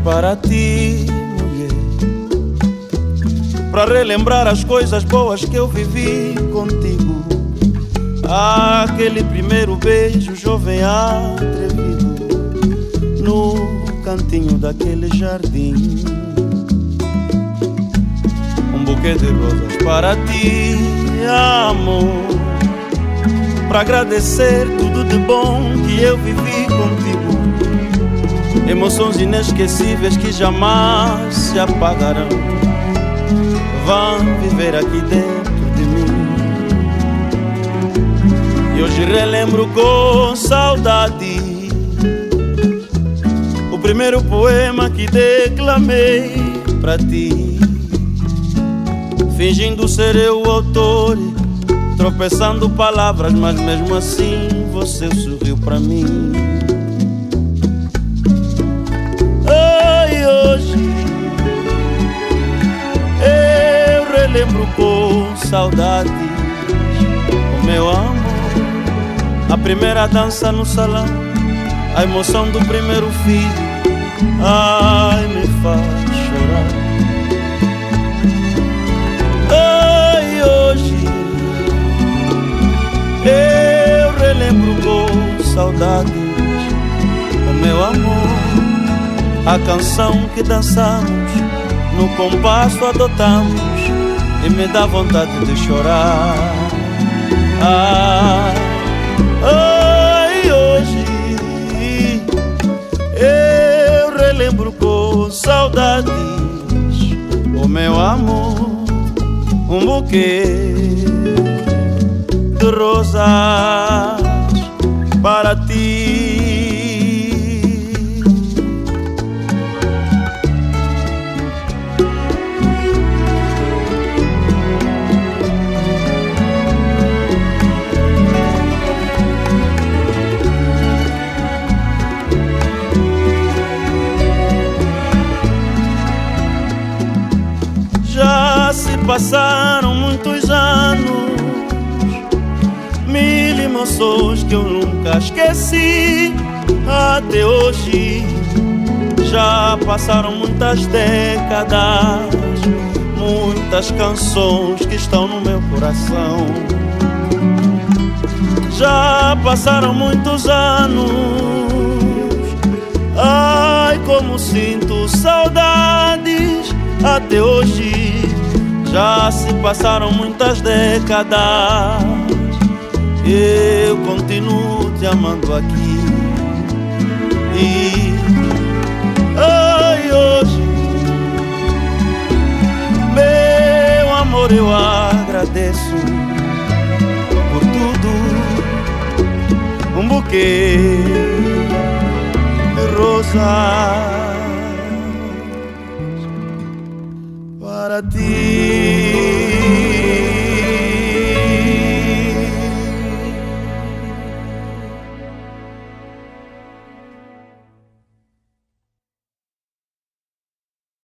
para ti, mulher, para relembrar as coisas boas que eu vivi contigo. Aquele primeiro beijo jovem atrevido no cantinho daquele jardim. Um buquê de rosas para ti, amor, para agradecer tudo de bom que eu vivi contigo. Emoções inesquecíveis que jamais se apagarão, vão viver aqui dentro de mim. E hoje relembro com saudade o primeiro poema que declamei pra ti, fingindo ser eu o autor, tropeçando palavras, mas mesmo assim você sorriu pra mim. Ai, hoje eu relembro com saudade o meu amor, a primeira dança no salão, a emoção do primeiro filho. Ai, me faz chorar. Ai, hoje eu relembro com saudades o meu amor, a canção que dançamos, no compasso adotamos, e me dá vontade de chorar. Ai, hoje eu relembro com saudades o meu amor, um buquê de rosas para ti. Já se passaram muitos anos, mil emoções que eu nunca esqueci. Até hoje já passaram muitas décadas, muitas canções que estão no meu coração. Já passaram muitos anos, ai como sinto saudades. Até hoje já se passaram muitas décadas, eu continuo te amando aqui. E ai, hoje, meu amor, eu agradeço por tudo, um buquê de rosas para ti.